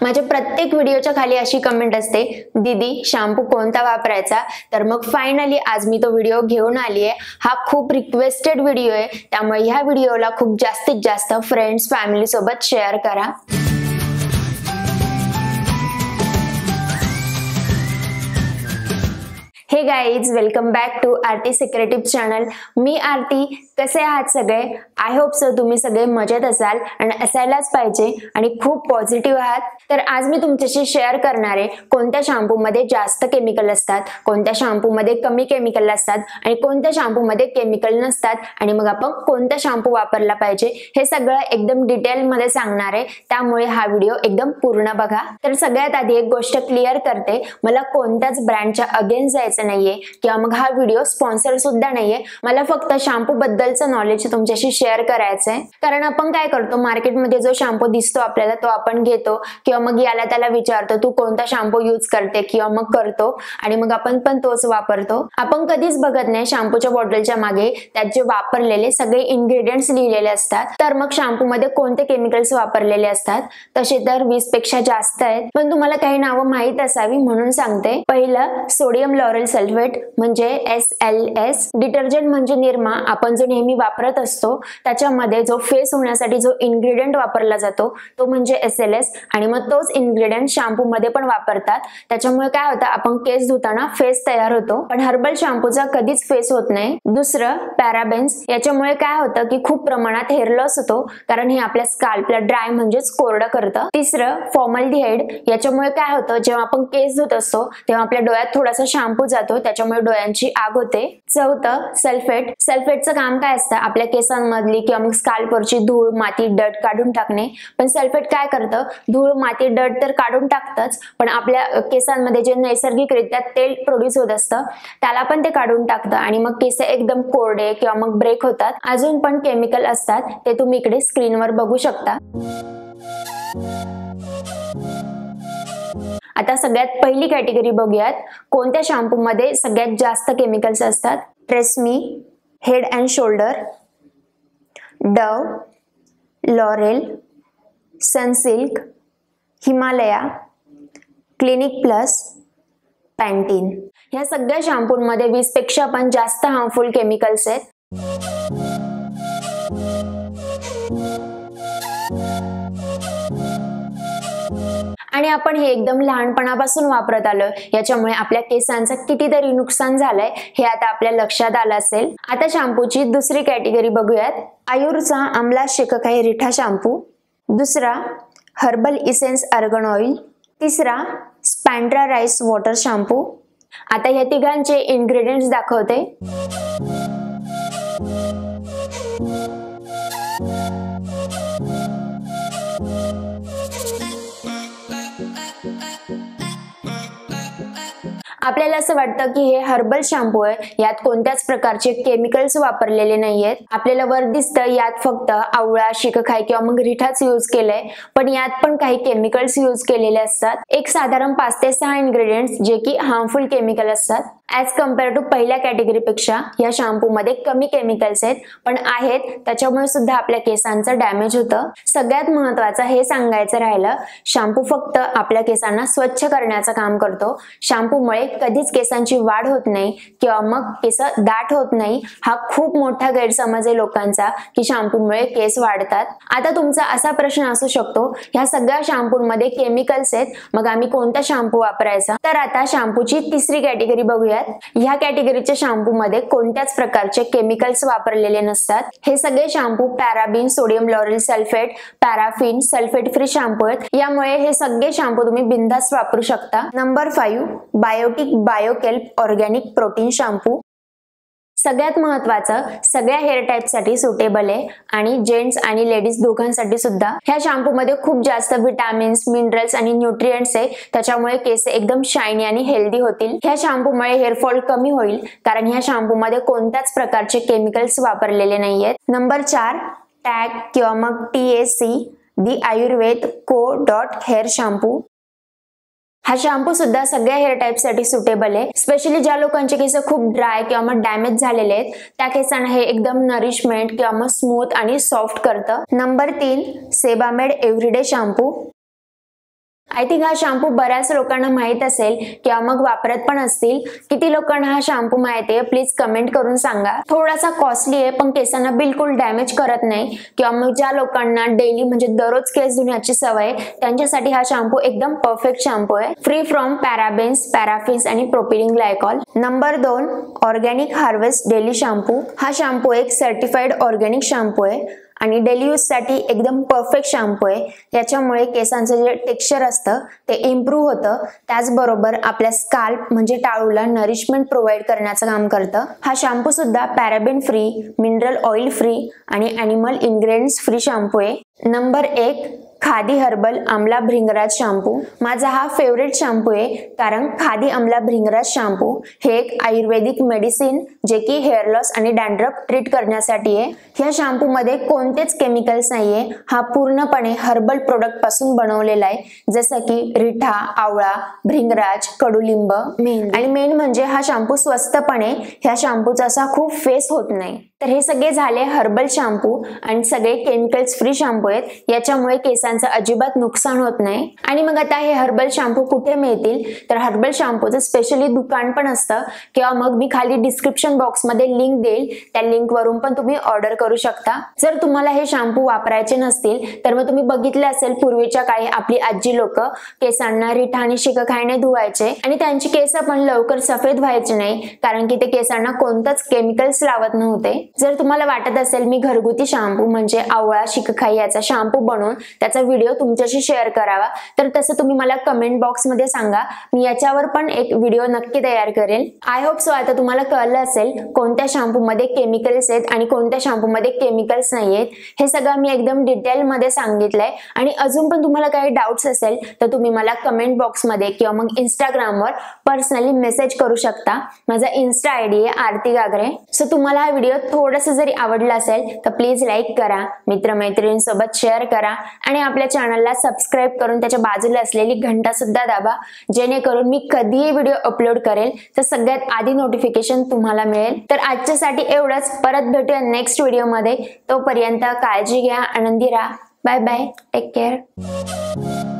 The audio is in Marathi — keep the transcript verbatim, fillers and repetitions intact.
माझ्या प्रत्येक व्हिडिओच्या खाली अशी कमेंट असते, दीदी शॅम्पू कोणता वापरायचा? तर मग फायनली आज मी तो व्हिडिओ घेऊन आली आहे। हा खूप रिक्वेस्टेड व्हिडिओ आहे, त्यामुळे ह्या व्हिडिओला खूप जास्तीत जास्त फ्रेंड्स फॅमिली सोबत शेअर करा। Hey guys, welcome back to Aarti secretive channel. मी आरती। कसे आहात सगळे? आय होप सो तुम्ही सगळे मजेत असाल आणि असायलाच पाहिजे आणि खूप पॉझिटिव्ह आहात। तर आज मी तुमच्याशी शेअर करणार आहे कोणत्या शॅम्पू मध्ये जास्त केमिकल असतात, कोणत्या शॅम्पू मध्ये कमी केमिकल असतात आणि कोणत्या शॅम्पू मध्ये केमिकल नसतात आणि मग आपण कोणता शॅम्पू वापरला पाहिजे हे सगळं एकदम डिटेल मध्ये सांगणार आहे, त्यामुळे हा व्हिडिओ एकदम पूर्ण बघा। तर सगळ्यात आधी एक गोष्ट क्लिअर करते, मला कोणत्याच ब्रँडच्या अगेन्स्ट जायचं नाहीये किंवा मग हा व्हिडिओ स्पॉन्सर सुद्धा नाहीये। मला फक्त शॅम्पू बद्दलचं नॉलेज तुमच्याशी शेअर करायचंय, कारण आपण काय करतो, मार्केटमध्ये जो शॅम्पू दिसतो आपल्याला तो आपण घेतो किंवा मग याला त्याला विचारतो तू कोणता शॅम्पू यूज करते किंवा मग करतो आणि मग आपण पण तोच वापरतो। आपण कधीच बघत नाही शॅम्पूच्या बॉटलच्या मागे त्यात जे वापरलेले सगळे इन्ग्रेडियंट्स लिहिलेले असतात, तर मग शॅम्पू मध्ये कोणते केमिकल्स वापरलेले असतात। तसे तर वीस पेक्षा जास्त आहेत, पण तुम्हाला काही नावं माहित असावी म्हणून सांगते। पहिलं सोडियम लॉरेल सल्फेट म्हणजे एस एल एस। डिटर्जंट म्हणजे निरमा, आपण जो नेहमी वापरत असतो त्याच्यामध्ये जो फेस होण्यासाठी जो इन्ग्रेडियंट वापरला जातो तो म्हणजे एस एल एस आणि मग तोच इन्ग्रेडियंट शॅम्पू मध्ये पण वापरतात। त्याच्यामुळे काय होतं, आपण केस धुताना फेस तयार होतो, पण हर्बल शॅम्पूचा कधीच फेस होत नाही। दुसरं पॅराबेन्स, याच्यामुळे काय होतं की खूप प्रमाणात हेअर लॉस होतो, कारण हे आपल्या स्कॅल्पला ड्राय म्हणजेच कोरडं करतं। तिसरं फॉर्मल्डिहाइड, याच्यामुळे काय होतं, जेव्हा आपण केस धुत असतो तेव्हा आपल्या डोळ्यात थोडासा शॅम्पू जातो, त्याच्यामुळे डोळ्यांची आग होते। चौथं सल्फेट। सल्फेटचं काम काय असतं, आपल्या केसांमधली किंवा मग स्कॅल्पवरची धूळ माती डट काढून टाकणे, पण सल्फेट काय करतं, धूळ माती डट तर काढून टाकतच, पण आपल्या केसांमध्ये जे नैसर्गिकरित्या तेल प्रोड्यूस होत असतं त्याला पण ते काढून टाकतं आणि मग केस एकदम कोरडे किंवा मग ब्रेक होतात। अजून पण केमिकल असतात, ते तुम्ही इकडे स्क्रीनवर बघू शकता। आता सगळ्यात पहिली कॅटेगरी बघूयात, कोणत्या शॅम्पू मध्ये सगळ्यात जास्त केमिकल्स असतात। Tresemme, Head and Shoulder, Dove, L'Oreal, Sunsilk, Himalaya, Clinic Plus, Pantene. ह्या सगळ्या शॅम्पूमध्ये वीस पेक्षा पण जास्त हार्मफुल केमिकल्स आहेत। आणि आपण हे एकदम लहानपणापासून वापरत आलोय, याच्यामुळे आपल्या केसांचं कितीतरी नुकसान झालंय हे आता आपल्या लक्षात आलं असेल। आता शॅम्पूची दुसरी कॅटेगरी बघूयात, आयुरचा आमला शिकाकाई रिठा शॅम्पू, दुसरा हर्बल इसेन्स आर्गन ऑइल, तिसरा स्पॅन्ड्रा राईस वॉटर शॅम्पू। आता या तिघांचे इन्ग्रेडियंट्स दाखवते। आपल्याला असं वाटतं की हे हर्बल शॅम्पू आहे, यात कोणत्याच प्रकारचे केमिकल्स वापरलेले नाहीयेत। आपल्याला वर दिसतं यात फक्त आवळा, शिकाकाई किंवा मग रिठाच यूज केलंय, पण यात पण काही केमिकल्स यूज केलेले असतात। एक साधारण पाच ते सहा इन्ग्रेडियंट्स जे की हार्मफुल केमिकल असतात। ऍज कम्पेअर टू पहिल्या कॅटेगरी पेक्षा या शॅम्पू मध्ये कमी केमिकल्स आहेत, पण आहेत त्याच्यामुळे सुद्धा आपल्या केसांचं डॅमेज होतं। सगळ्यात महत्वाचं हे सांगायचं राहिलं, शॅम्पू फक्त आपल्या केसांना स्वच्छ करण्याचं काम करतो। शॅम्पूमुळे कधीच केसांची वाढ होत नाही किंवा मग केस दाट होत नाही। हा खूप मोठा गैरसमज आहे लोकांचा की शॅम्पूमुळे केस वाढतात। आता तुमचा असा प्रश्न असू शकतो, ह्या सगळ्या शॅम्पूमध्ये केमिकल्स आहेत, मग आम्ही कोणता शॅम्पू वापरायचा? तर आता शॅम्पूची तिसरी कॅटेगरी बघूयात। ह्या कॅटेगरीच्या शॅम्पू मध्ये कोणत्याच प्रकारचे केमिकल्स वापरलेले नसतात। हे सगळे shampoo paraben, sodium lauryl sulphate, paraffin, sulphate free shampoo आहेत, यामुळे हे सगळे शॅम्पू तुम्ही बिनधास्त वापरू शकता। Number five Biotique Biokelp organic protein shampoo. सगळ्यात महत्वाचं, सगळ्या हेअर टाइप साठी सुटेबल आहे आणि जेंट्स आणि लेडीज दोघांसाठी सुद्धा। ह्या शॅम्पू मध्ये खूप जास्त विटामिन्स, मिनरल्स आणि न्यूट्रिएंट्स आहे, त्याच्यामुळे केस एकदम शायनी आणि हेल्दी होतील। ह्या शॅम्पूमुळे हेअर फॉल कमी होईल, कारण ह्या शॅम्पू मध्ये कोणत्याच प्रकारचे केमिकल्स वापरलेले नाहीयेत। नंबर चार टॅग किंवा मग T A C the Ayurveda co dot hair shampoo. हा शॅम्पू सुद्धा सगळ्या हेअर टाइप साठी सुटेबल आहे। स्पेशली ज्या लोकांचे केस खूप ड्राय किंवा मग डॅमेज झालेले आहेत त्या केसांना हे एकदम नरिशमेंट किंवा मग स्मूथ आणि सॉफ्ट करतं। नंबर तीन Sebamed everyday shampoo. I think हा शॅम्पू बऱ्याच लोकांना माहित असेल किंवा मग वापरत पण असतील. किती लोकांना हा शॅम्पू माहिती आहे प्लीज कमेंट करून सांगा. थोडासा कॉस्टली आहे पण केसांना बिलकुल डॅमेज करत नाही किंवा मग ज्या लोकांना डेली म्हणजे दररोज केस धुण्याची सवय त्यांच्यासाठी हा शॅम्पू एकदम परफेक्ट शॅम्पू आहे. फ्री फ्रॉम पॅराबेन्स, पॅराफिन्स आणि प्रोपिलिन ग्लायकॉल. नंबर दोन, ऑर्गॅनिक हार्वेस्ट डेली शॅम्पू. हा शॅम्पू एक सर्टिफाईड ऑर्गॅनिक शॅम्पू आहे आणि डेली यूज साठी एकदम परफेक्ट शॅम्पू आहे. याच्यामुळे केसांचं जे टेक्स्चर असतं ते इम्प्रूव्ह होतं, त्याचबरोबर आपल्या स्काल्प म्हणजे टाळूला नरिशमेंट प्रोव्हाइड करण्याचं काम करतं. हा शॅम्पू सुद्धा paraben free, mineral oil free आणि अॅनिमल इन्ग्रेडियंट्स फ्री शॅम्पू आहे. नंबर एक, खादी हर्बल आमला भृंगराज शॅम्पू. माझा हा फेवरेट शॅम्पू आहे कारण खादी आमला भृंगराज शॅम्पू हे एक आयुर्वेदिक मेडिसिन जे की हेअर लॉस आणि डॅन्ड्रफ ट्रीट करण्यासाठी आहे. ह्या शॅम्पू मध्ये कोणतेच केमिकल्स नाहीये. हा पूर्णपणे हर्बल प्रोडक्ट पासून बनवलेला आहे, जसं की रिठा, आवळा, भृंगराज, कडुलिंब, मेहंदी आणि मेन म्हणजे हा शॅम्पू स्वस्त पण आहे. ह्या शॅम्पूचा असा खूप फेस होत नाही. तर हे सगळे झाले हर्बल शॅम्पू आणि सगळे केमिकल्स फ्री शॅम्पू आहेत. याच्यामुळे केसांचं अजिबात नुकसान होत नाही. आणि मग आता हे हर्बल शॅम्पू कुठे मिळतील, तर हर्बल शॅम्पूचं स्पेशली दुकान पण असतं किंवा मग मी खाली डिस्क्रिप्शन बॉक्स मध्ये लिंक देईल, त्या लिंक वरून पण तुम्ही ऑर्डर करू शकता. जर तुम्हाला हे शॅम्पू वापरायचे नसतील तर मग तुम्ही बघितले असेल पूर्वीच्या काळी आपली आजी लोक केसांना रिठा आणि शिकाखाईने धुवायचे आणि त्यांची केस पण लवकर सफेद व्हायचे नाही कारण की ते केसांना कोणतंच केमिकल्स लावत नव्हते. जर तुम्हाला वाटत असेल मी घरगुती शॅम्पू म्हणजे आवळा, शिकाखाई याचा शॅम्पू बनवून त्याचा व्हिडिओ तुमच्याशी शेअर करावा, तर तसं तुम्ही मला कमेंट बॉक्स मध्ये सांगा. मी याच्यावर पण एक व्हिडिओ नक्की तयार करेल. आय होप सो आता तुम्हाला कळलं असेल कोणत्या शॅम्पू मध्ये केमिकल्स आहेत आणि कोणत्या शॅम्पू मध्ये केमिकल्स नाहीयेत. हे सगळं मी एकदम डिटेल मध्ये सांगितलंय. आणि अजून पण तुम्हाला काही डाऊट्स असेल तर तुम्ही मला कमेंट बॉक्स मध्ये किंवा मग इंस्टाग्रामवर पर्सनली मेसेज करू शकता. माझा इन्स्टा आयडी आहे आरती गागरे. सो तुम्हाला हा व्हिडिओ थोडंसं जरी आवडला असेल तर प्लीज लाईक करा, मित्रमैत्रिणींसोबत शेअर करा आणि आपल्या चॅनलला सबस्क्राईब करून त्याच्या बाजूला असलेली घंटा सुद्धा दाबा, जेणेकरून मी कधीही व्हिडिओ अपलोड करेल तर सगळ्यात आधी नोटिफिकेशन तुम्हाला मिळेल. तर आजच्यासाठी एवढंच. परत भेटूया नेक्स्ट व्हिडिओमध्ये. तोपर्यंत काळजी घ्या, आनंदी राहा. Bye bye, take care.